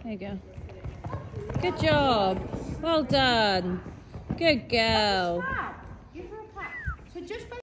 There you go. Good job. Well done. Good girl. Give her a pat. So just